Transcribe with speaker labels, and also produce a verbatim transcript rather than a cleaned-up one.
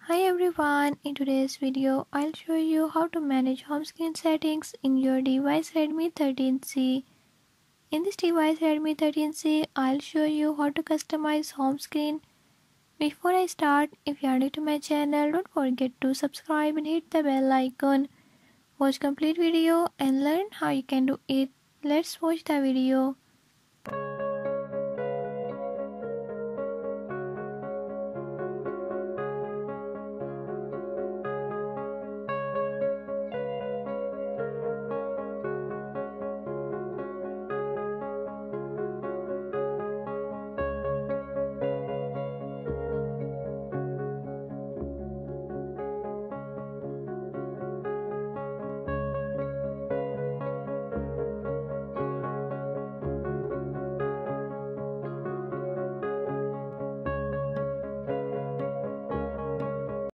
Speaker 1: Hi everyone, in today's video I'll show you how to manage home screen settings in your device Redmi thirteen C. In this device Redmi thirteen C, I'll show you how to customize home screen. Before I start, if you are new to my channel, don't forget to subscribe and hit the bell icon. Watch complete video and learn how you can do it. Let's watch the video.